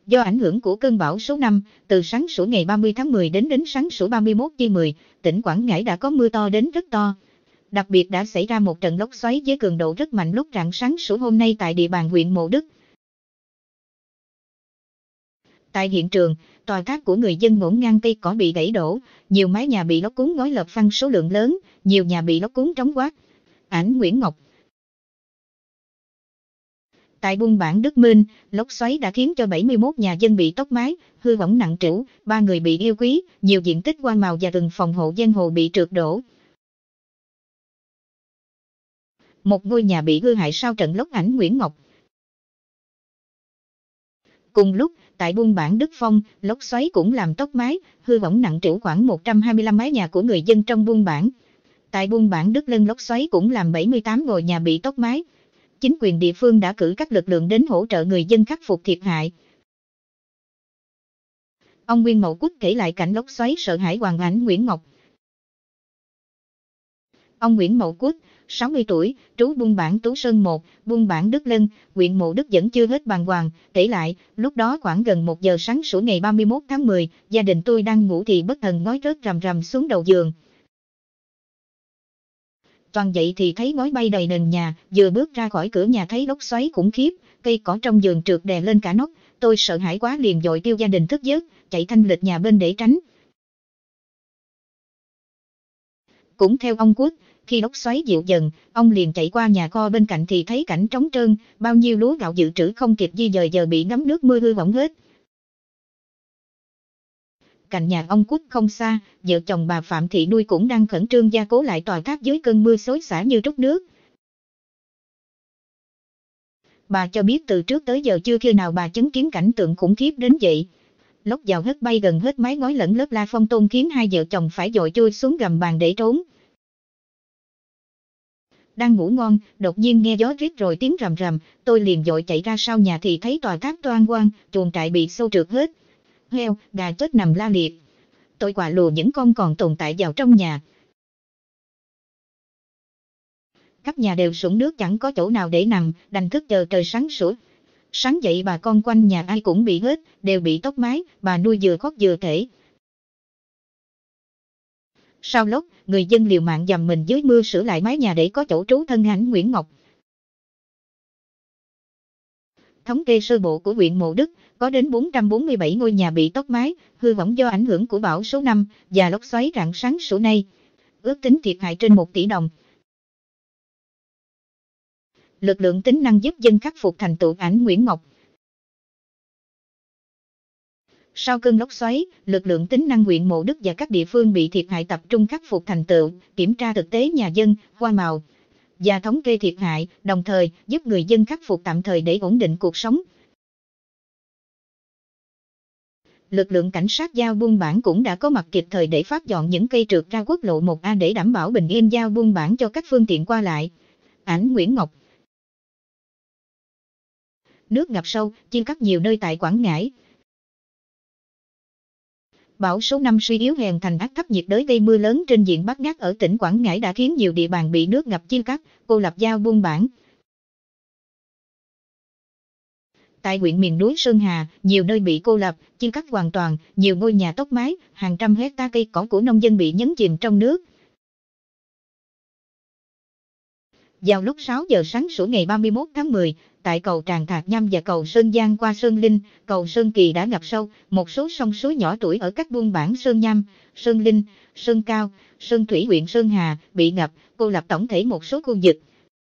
Do ảnh hưởng của cơn bão số 5, từ sáng sủa ngày 30 tháng 10 đến sáng sủa 31/10, tỉnh Quảng Ngãi đã có mưa to đến rất to. Đặc biệt đã xảy ra một trận lốc xoáy với cường độ rất mạnh lúc rạng sáng sủa hôm nay tại địa bàn huyện Mộ Đức. Tại hiện trường, tòa tháp của người dân ngổn ngang, cây cỏ bị gãy đổ, nhiều mái nhà bị lốc cuốn ngói lợp phăng số lượng lớn, nhiều nhà bị lốc cuốn trống quát. Ảnh Nguyễn Ngọc. Tại buôn bản Đức Minh, lốc xoáy đã khiến cho 71 nhà dân bị tốc mái, hư hỏng nặng trĩu, 3 người bị yêu quý, nhiều diện tích hoa màu và rừng phòng hộ ven hồ bị trượt đổ. Một ngôi nhà bị hư hại sau trận lốc. Ảnh Nguyễn Ngọc. Cùng lúc, tại buôn bản Đức Phong, lốc xoáy cũng làm tốc mái, hư hỏng nặng trĩu khoảng 125 mái nhà của người dân trong buôn bản. Tại buôn bản Đức Lân, lốc xoáy cũng làm 78 ngôi nhà bị tốc mái. Chính quyền địa phương đã cử các lực lượng đến hỗ trợ người dân khắc phục thiệt hại. Ông Nguyên Mậu Quốc kể lại cảnh lốc xoáy sợ hãi hoàn Ảnh Nguyễn Ngọc. Ông Nguyễn Mậu Quốc, 60 tuổi, trú buôn bản Tú Sơn 1, buôn bản Đức Lân, huyện Mộ Đức vẫn chưa hết bàng hoàng, kể lại, lúc đó khoảng gần 1 giờ sáng sủa ngày 31 tháng 10, gia đình tôi đang ngủ thì bất thần ngói rớt rầm rầm xuống đầu giường. Toàn dậy thì thấy ngói bay đầy nền nhà, vừa bước ra khỏi cửa nhà thấy lốc xoáy khủng khiếp, cây cỏ trong giường trượt đè lên cả nóc, tôi sợ hãi quá liền dội kêu gia đình thức giấc, chạy thanh lịch nhà bên để tránh. Cũng theo ông Quốc, khi lốc xoáy dịu dần, ông liền chạy qua nhà kho bên cạnh thì thấy cảnh trống trơn, bao nhiêu lúa gạo dự trữ không kịp di dời giờ bị ngấm nước mưa hư hỏng hết. Cạnh nhà ông Quốc không xa, vợ chồng bà Phạm Thị Nuôi cũng đang khẩn trương gia cố lại tòa tháp dưới cơn mưa xối xả như trút nước. Bà cho biết từ trước tới giờ chưa khi nào bà chứng kiến cảnh tượng khủng khiếp đến vậy. Lốc vào hất bay gần hết mái ngói lẫn lớp la phong tôn khiến hai vợ chồng phải dội chui xuống gầm bàn để trốn. Đang ngủ ngon, đột nhiên nghe gió rít rồi tiếng rầm rầm, tôi liền dội chạy ra sau nhà thì thấy tòa tháp toang quang, chuồng trại bị xô trượt hết. Heo, gà chết nằm la liệt. Tôi quạ lùa những con còn tồn tại vào trong nhà. Khắp nhà đều sũng nước chẳng có chỗ nào để nằm, đành thức chờ trời sáng sủa. Sáng dậy bà con quanh nhà ai cũng bị hết, đều bị tốc mái, bà Nuôi vừa khóc vừa kể. Sau lốc, người dân liều mạng dầm mình dưới mưa sửa lại mái nhà để có chỗ trú thân. Ảnh Nguyễn Ngọc. Thống kê sơ bộ của huyện Mộ Đức, có đến 447 ngôi nhà bị tốc mái, hư hỏng do ảnh hưởng của bão số 5 và lốc xoáy rạng sáng sủa nay. Ước tính thiệt hại trên 1 tỷ đồng. Lực lượng tính năng giúp dân khắc phục thành tựu. Ảnh Nguyễn Ngọc. Sau cơn lốc xoáy, lực lượng tính năng huyện Mộ Đức và các địa phương bị thiệt hại tập trung khắc phục thành tựu, kiểm tra thực tế nhà dân, hoa màu và thống kê thiệt hại, đồng thời giúp người dân khắc phục tạm thời để ổn định cuộc sống. Lực lượng cảnh sát giao buôn bản cũng đã có mặt kịp thời để phát dọn những cây trượt ra quốc lộ 1A để đảm bảo bình yên giao buôn bản cho các phương tiện qua lại. Ảnh Nguyễn Ngọc. Nước ngập sâu, chia cắt nhiều nơi tại Quảng Ngãi. Bão số 5 suy yếu hèn thành áp thấp nhiệt đới gây mưa lớn trên diện bát ngát ở tỉnh Quảng Ngãi đã khiến nhiều địa bàn bị nước ngập chia cắt, cô lập giao buôn bản. Tại huyện miền núi Sơn Hà, nhiều nơi bị cô lập, chia cắt hoàn toàn, nhiều ngôi nhà tốc mái, hàng trăm hecta cây cỏ của nông dân bị nhấn chìm trong nước. Vào lúc 6 giờ sáng sủa ngày 31 tháng 10, tại cầu Tràng Thạc Nhâm và cầu Sơn Giang qua Sơn Linh, cầu Sơn Kỳ đã ngập sâu, một số sông suối nhỏ tuổi ở các buôn bản Sơn Nhâm, Sơn Linh, Sơn Cao, Sơn Thủy huyện Sơn Hà bị ngập, cô lập tổng thể một số khu vực.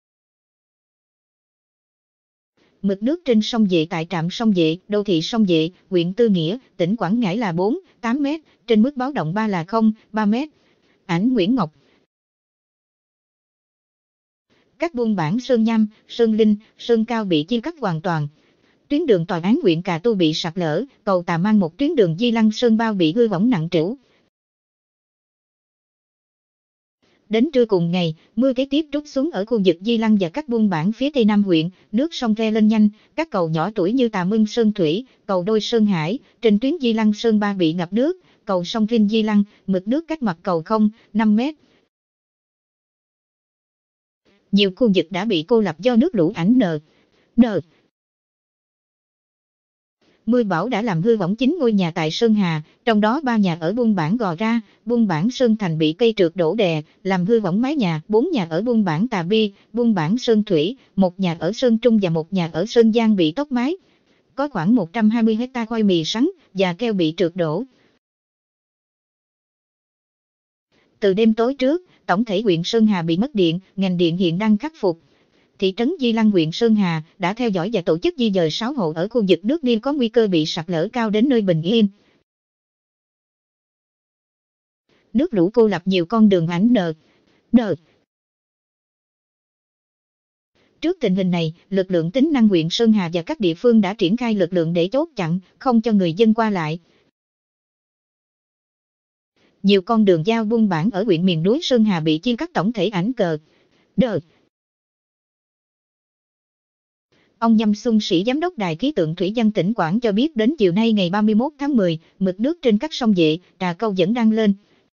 Mực nước trên sông Vệ tại trạm sông Vệ, đô thị sông Vệ, huyện Tư Nghĩa, tỉnh Quảng Ngãi là 4,8 m, trên mức báo động 3 là 0,3 m. Ảnh Nguyễn Ngọc. Các buôn bản Sơn Nhâm, Sơn Linh, Sơn Cao bị chia cắt hoàn toàn. Tuyến đường tòa án huyện Cà Tu bị sạt lở, cầu Tà Mang một tuyến đường Di Lăng Sơn Bao bị hư hỏng nặng trĩu. Đến trưa cùng ngày, mưa kế tiếp trút xuống ở khu vực Di Lăng và các buôn bản phía tây nam huyện, nước sông Re lên nhanh, các cầu nhỏ tuổi như Tà Mưng Sơn Thủy, cầu Đôi Sơn Hải, trên tuyến Di Lăng Sơn Ba bị ngập nước, cầu sông Rinh Di Lăng, mực nước cách mặt cầu 0,5 m. Nhiều khu vực đã bị cô lập do nước lũ. Ảnh N. Mưa bão đã làm hư hỏng 9 ngôi nhà tại Sơn Hà, trong đó 3 nhà ở buôn bản Gò Ra, buôn bản Sơn Thành bị cây trượt đổ đè, làm hư hỏng mái nhà, 4 nhà ở buôn bản Tà Bi, buôn bản Sơn Thủy, 1 nhà ở Sơn Trung và 1 nhà ở Sơn Giang bị tốc mái. Có khoảng 120 hecta khoai mì sắn và keo bị trượt đổ. Từ đêm tối trước, tổng thể huyện Sơn Hà bị mất điện, ngành điện hiện đang khắc phục. Thị trấn Di Lăng huyện Sơn Hà đã theo dõi và tổ chức di dời 6 hộ ở khu vực nước Niên có nguy cơ bị sạt lở cao đến nơi bình yên. Nước lũ cô lập nhiều con đường ảnh n. Trước tình hình này, lực lượng tính năng huyện Sơn Hà và các địa phương đã triển khai lực lượng để chốt chặn, không cho người dân qua lại. Nhiều con đường giao buôn bản ở huyện miền núi Sơn Hà bị chia cắt tổng thể ảnh n. Ông Nhâm Xuân Sĩ Giám đốc Đài khí tượng thủy văn tỉnh Quảng cho biết đến chiều nay ngày 31 tháng 10, mực nước trên các sông Vệ, Trà Câu vẫn đang lên.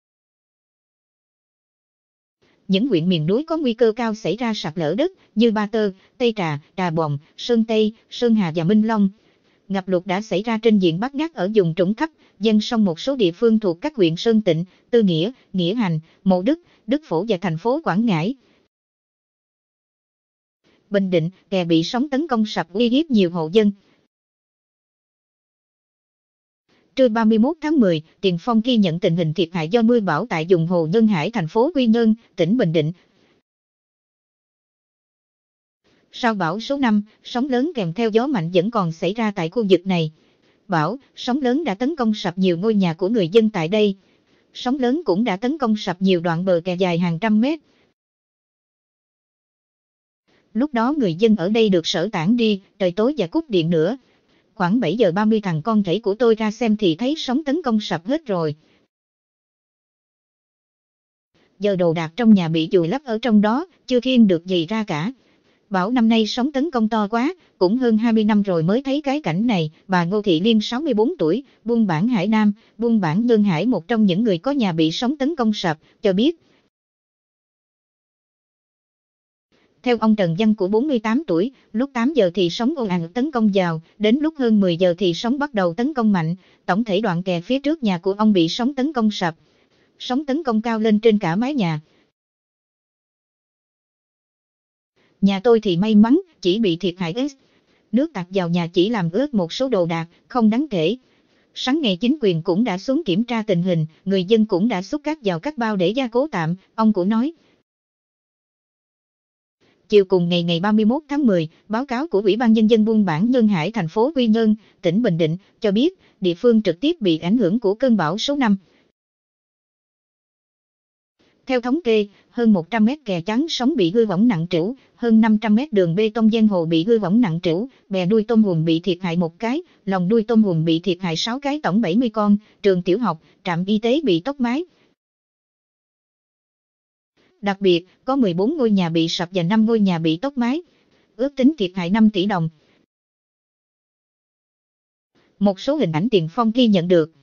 Những huyện miền núi có nguy cơ cao xảy ra sạt lở đất như Ba Tơ, Tây Trà, Trà Bồng, Sơn Tây, Sơn Hà và Minh Long. Ngập lụt đã xảy ra trên diện bát ngát ở vùng trũng thấp, ven sông một số địa phương thuộc các huyện Sơn Tịnh, Tư Nghĩa, Nghĩa Hành, Mộ Đức, Đức Phổ và thành phố Quảng Ngãi. Bình Định, kè bị sóng tấn công sập uy hiếp nhiều hộ dân. Trưa 31 tháng 10, Tiền Phong ghi nhận tình hình thiệt hại do mưa bão tại vùng Hồ Nhân Hải thành phố Quy Nhơn, tỉnh Bình Định. Sau bão số 5, sóng lớn kèm theo gió mạnh vẫn còn xảy ra tại khu vực này. Bão, sóng lớn đã tấn công sập nhiều ngôi nhà của người dân tại đây. Sóng lớn cũng đã tấn công sập nhiều đoạn bờ kè dài hàng trăm mét. Lúc đó người dân ở đây được sơ tán đi, trời tối và cúp điện nữa. Khoảng 7 giờ 30 thằng con rể của tôi ra xem thì thấy sóng tấn công sập hết rồi. Giờ đồ đạc trong nhà bị vùi lấp ở trong đó, chưa khiêng được gì ra cả. Bão năm nay sóng tấn công to quá, cũng hơn 20 năm rồi mới thấy cái cảnh này. Bà Ngô Thị Liên 64 tuổi, buôn bản Hải Nam, buôn bản Nhơn Hải, một trong những người có nhà bị sóng tấn công sập, cho biết. Theo ông Trần Văn của 48 tuổi, lúc 8 giờ thì sóng ồ ạt tấn công vào, đến lúc hơn 10 giờ thì sóng bắt đầu tấn công mạnh, tổng thể đoạn kè phía trước nhà của ông bị sóng tấn công sập. Sóng tấn công cao lên trên cả mái nhà. Nhà tôi thì may mắn, chỉ bị thiệt hại ít. Nước tạt vào nhà chỉ làm ướt một số đồ đạc, không đáng kể. Sáng ngày chính quyền cũng đã xuống kiểm tra tình hình, người dân cũng đã xúc cát vào các bao để gia cố tạm, ông của nói. Chiều cùng ngày 31 tháng 10, báo cáo của Ủy ban Nhân dân buôn bản Nhơn Hải thành phố Quy Nhơn, tỉnh Bình Định, cho biết, địa phương trực tiếp bị ảnh hưởng của cơn bão số 5. Theo thống kê, hơn 100 mét kè chắn sóng bị hư hỏng nặng trĩu, hơn 500 mét đường bê tông ven hồ bị hư hỏng nặng trĩu, bè nuôi tôm hùm bị thiệt hại 1 cái, lồng nuôi tôm hùm bị thiệt hại 6 cái tổng 70 con, trường tiểu học, trạm y tế bị tốc mái. Đặc biệt, có 14 ngôi nhà bị sập và 5 ngôi nhà bị tốc mái. Ước tính thiệt hại 5 tỷ đồng. Một số hình ảnh Tiền Phong ghi nhận được.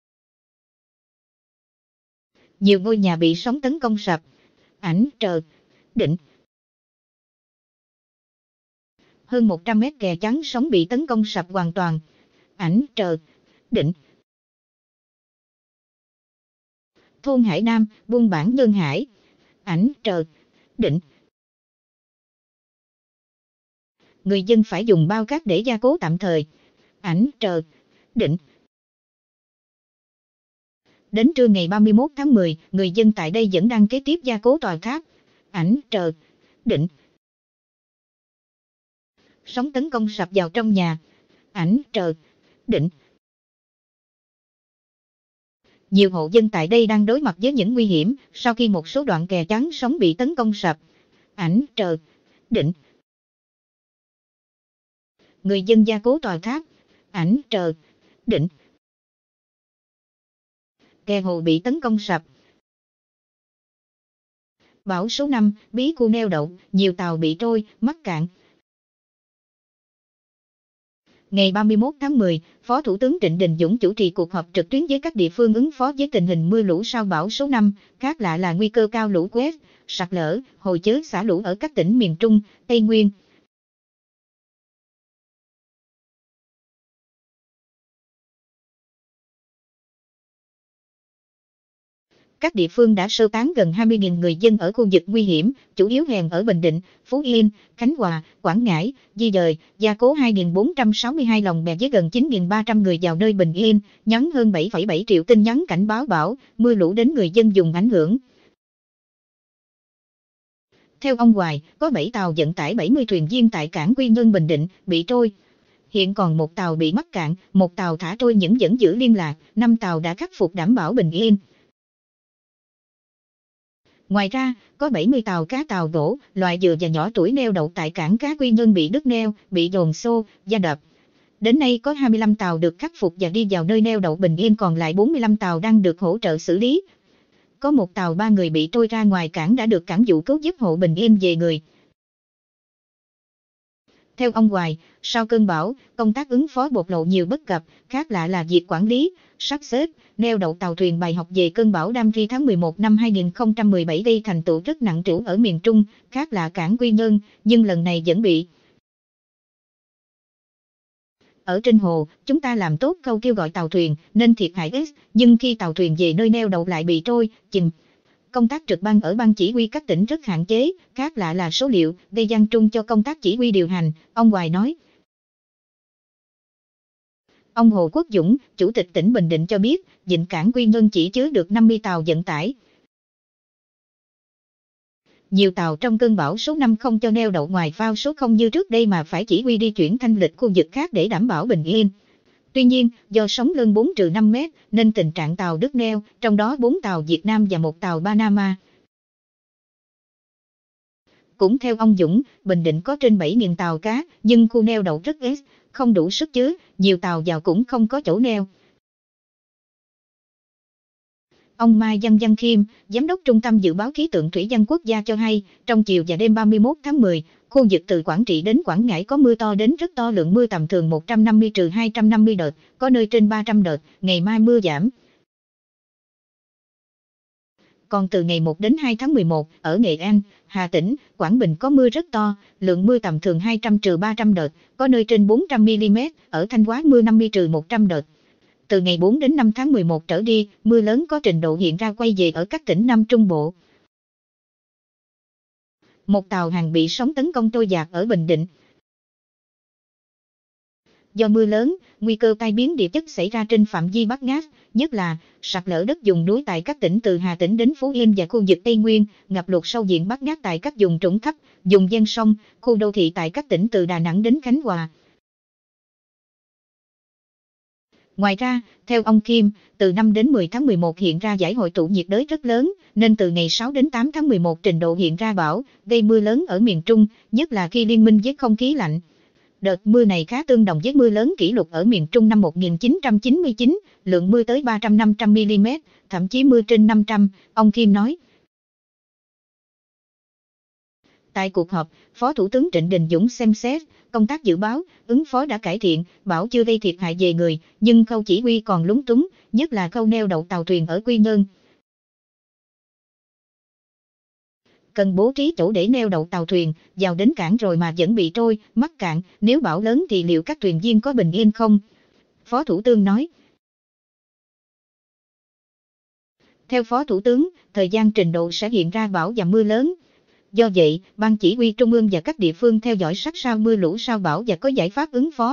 Nhiều ngôi nhà bị sóng tấn công sập. Ảnh định. Hơn 100 mét kè chắn sóng bị tấn công sập hoàn toàn. Ảnh định. Thôn Hải Nam, buôn bản Nhơn Hải. Ảnh định. Người dân phải dùng bao cát để gia cố tạm thời. Ảnh định. Đến trưa ngày 31 tháng 10, người dân tại đây vẫn đang kế tiếp gia cố tòa tháp. Ảnh định. Sóng tấn công sập vào trong nhà. Ảnh định. Nhiều hộ dân tại đây đang đối mặt với những nguy hiểm sau khi một số đoạn kè chắn sóng bị tấn công sập. Ảnh định. Người dân gia cố tòa tháp. Ảnh định. Kè hồ bị tấn công sập. Bão số 5, bí khu neo đậu, nhiều tàu bị trôi, mắc cạn. Ngày 31 tháng 10, Phó Thủ tướng Trịnh Đình Dũng chủ trì cuộc họp trực tuyến với các địa phương ứng phó với tình hình mưa lũ sau bão số 5, khác lạ là nguy cơ cao lũ quét, sạt lở, hồi chớ xả lũ ở các tỉnh miền Trung, Tây Nguyên. các địa phương đã sơ tán gần 20.000 người dân ở khu vực nguy hiểm, chủ yếu hèn ở Bình Định, Phú Yên, Khánh Hòa, Quảng Ngãi, di dời, gia cố 2.462 lồng bè với gần 9.300 người vào nơi bình yên, nhắn hơn 7,7 triệu tin nhắn cảnh báo bão, mưa lũ đến người dân vùng ảnh hưởng. Theo ông Hoài, có 7 tàu vận tải 70 thuyền viên tại cảng Quy Nhơn Bình Định bị trôi. Hiện còn một tàu bị mắc cạn, một tàu thả trôi nhưng vẫn giữ liên lạc, 5 tàu đã khắc phục đảm bảo bình yên. Ngoài ra, có 70 tàu cá tàu gỗ, loại vừa và nhỏ tuổi neo đậu tại cảng cá Quy Nhơn bị đứt neo, bị dồn xô, va đập. Đến nay có 25 tàu được khắc phục và đi vào nơi neo đậu bình yên, còn lại 45 tàu đang được hỗ trợ xử lý. Có một tàu 3 người bị trôi ra ngoài cảng đã được cảng vụ cứu giúp hộ bình yên về người. Theo ông Hoài, sau cơn bão, công tác ứng phó bộc lộ nhiều bất cập, khác lạ là việc quản lý, sắp xếp, neo đậu tàu thuyền. Bài học về cơn bão Damri tháng 11 năm 2017 gây thành tựu rất nặng trĩu ở miền Trung, khác lạ cảng Quy Nhơn, nhưng lần này vẫn bị. Ở trên hồ, chúng ta làm tốt câu kêu gọi tàu thuyền, nên thiệt hại ít, nhưng khi tàu thuyền về nơi neo đậu lại bị trôi, chìm. Công tác trực ban ở ban chỉ huy các tỉnh rất hạn chế, khác lạ là số liệu, gây gian truân cho công tác chỉ huy điều hành, ông Hoài nói. Ông Hồ Quốc Dũng, Chủ tịch tỉnh Bình Định cho biết, vịnh cảng Quy Nhơn chỉ chứa được 50 tàu vận tải. Nhiều tàu trong cơn bão số 5 không cho neo đậu ngoài phao số 0 như trước đây mà phải chỉ huy đi chuyển thanh lịch khu vực khác để đảm bảo bình yên. Tuy nhiên, do sóng lên 4-5 mét nên tình trạng tàu đứt neo, trong đó 4 tàu Việt Nam và 1 tàu Panama. Cũng theo ông Dũng, Bình Định có trên 7.000 tàu cá, nhưng khu neo đậu rất ít, không đủ sức chứa, nhiều tàu vào cũng không có chỗ neo. Ông Mai Văn Khiêm, Giám đốc Trung tâm Dự báo Khí tượng Thủy văn Quốc gia cho hay, trong chiều và đêm 31 tháng 10, khu vực từ Quảng Trị đến Quảng Ngãi có mưa to đến rất to, lượng mưa tầm thường 150-250 đợt, có nơi trên 300 đợt, ngày mai mưa giảm. Còn từ ngày 1 đến 2 tháng 11, ở Nghệ An, Hà Tĩnh, Quảng Bình có mưa rất to, lượng mưa tầm thường 200-300 đợt, có nơi trên 400 mm, ở Thanh Hóa mưa 50-100 đợt. Từ ngày 4 đến 5 tháng 11 trở đi, mưa lớn có trình độ hiện ra quay về ở các tỉnh Nam Trung Bộ. Một tàu hàng bị sóng tấn công trôi dạt ở Bình Định. Do mưa lớn, nguy cơ tai biến địa chất xảy ra trên phạm vi Bát Ngát, nhất là sạt lở đất vùng núi tại các tỉnh từ Hà Tĩnh đến Phú Yên và khu vực Tây Nguyên, ngập lụt sâu diện Bát Ngát tại các vùng trũng thấp, vùng ven sông, khu đô thị tại các tỉnh từ Đà Nẵng đến Khánh Hòa. Ngoài ra, theo ông Kim, từ 5 đến 10 tháng 11 hiện ra giải hội tụ nhiệt đới rất lớn, nên từ ngày 6 đến 8 tháng 11 trình độ hiện ra bão, gây mưa lớn ở miền Trung, nhất là khi liên minh với không khí lạnh. Đợt mưa này khá tương đồng với mưa lớn kỷ lục ở miền Trung năm 1999, lượng mưa tới 300-500 mm, thậm chí mưa trên 500, ông Kim nói. Tại cuộc họp, Phó Thủ tướng Trịnh Đình Dũng xem xét, công tác dự báo, ứng phó đã cải thiện, bão chưa gây thiệt hại về người, nhưng khâu chỉ huy còn lúng túng, nhất là khâu neo đậu tàu thuyền ở Quy Nhơn. Cần bố trí chỗ để neo đậu tàu thuyền, vào đến cảng rồi mà vẫn bị trôi, mắc cạn, nếu bão lớn thì liệu các thuyền viên có bình yên không? Phó Thủ tướng nói. Theo Phó Thủ tướng, thời gian trình độ sẽ hiện ra bão và mưa lớn. Do vậy, Ban Chỉ huy Trung ương và các địa phương theo dõi sát sao mưa lũ sau bão và có giải pháp ứng phó.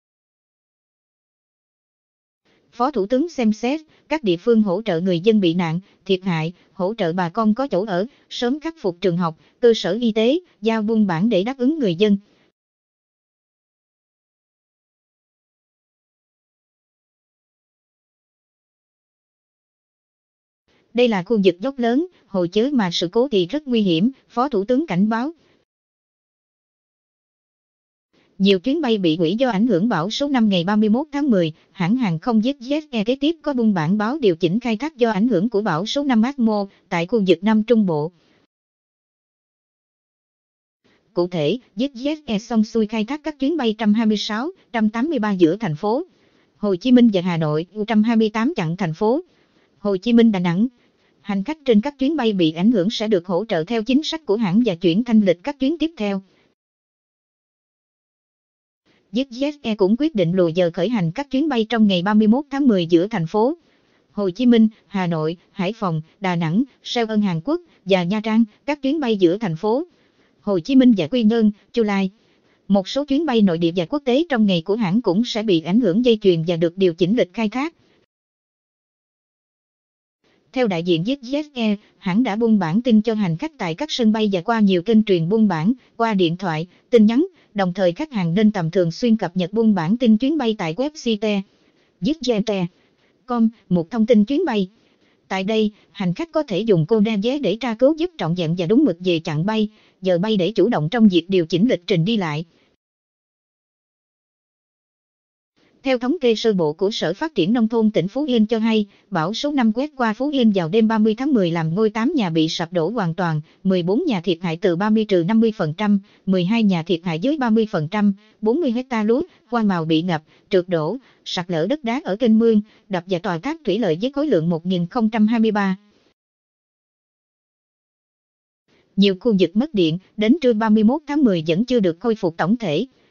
Phó Thủ tướng xem xét, các địa phương hỗ trợ người dân bị nạn, thiệt hại, hỗ trợ bà con có chỗ ở, sớm khắc phục trường học, cơ sở y tế, giao buôn bản để đáp ứng người dân. Đây là khu vực dốc lớn, hồ chứa mà sự cố thì rất nguy hiểm, Phó Thủ tướng cảnh báo. Nhiều chuyến bay bị hủy do ảnh hưởng bão số 5 ngày 31 tháng 10, hãng hàng không Vietjet Air kế tiếp có buôn bản báo điều chỉnh khai thác do ảnh hưởng của bão số 5 Atmo tại khu vực Nam Trung Bộ. Cụ thể, Vietjet Air xong xuôi khai thác các chuyến bay 126, 183 giữa thành phố Hồ Chí Minh và Hà Nội, 128 chặng thành phố Hồ Chí Minh Đà Nẵng. Hành khách trên các chuyến bay bị ảnh hưởng sẽ được hỗ trợ theo chính sách của hãng và chuyển thanh lịch các chuyến tiếp theo. Vietjet Air cũng quyết định lùi giờ khởi hành các chuyến bay trong ngày 31 tháng 10 giữa thành phố Hồ Chí Minh, Hà Nội, Hải Phòng, Đà Nẵng, Seoul Hàn Quốc và Nha Trang, các chuyến bay giữa thành phố Hồ Chí Minh và Quy Nhơn, Chu Lai. Một số chuyến bay nội địa và quốc tế trong ngày của hãng cũng sẽ bị ảnh hưởng dây chuyền và được điều chỉnh lịch khai thác. Theo đại diện Vietjet Air, hãng đã buôn bản tin cho hành khách tại các sân bay và qua nhiều kênh truyền buôn bản, qua điện thoại, tin nhắn, đồng thời khách hàng nên thường xuyên cập nhật buôn bản tin chuyến bay tại website vietjet.com, một thông tin chuyến bay. Tại đây, hành khách có thể dùng code vé để tra cứu giúp trọn vẹn và đúng mực về chặng bay, giờ bay để chủ động trong việc điều chỉnh lịch trình đi lại. Theo thống kê sơ bộ của Sở Phát triển Nông thôn tỉnh Phú Yên cho hay, bão số 5 quét qua Phú Yên vào đêm 30 tháng 10 làm ngôi 8 nhà bị sập đổ hoàn toàn, 14 nhà thiệt hại từ 30-50%, 12 nhà thiệt hại dưới 30%, 40 hecta lúa, hoa màu bị ngập, trượt đổ, sạt lở đất đá ở kênh mương, đập và tòa tháp thủy lợi với khối lượng 1023. Nhiều khu vực mất điện, đến trưa 31 tháng 10 vẫn chưa được khôi phục tổng thể.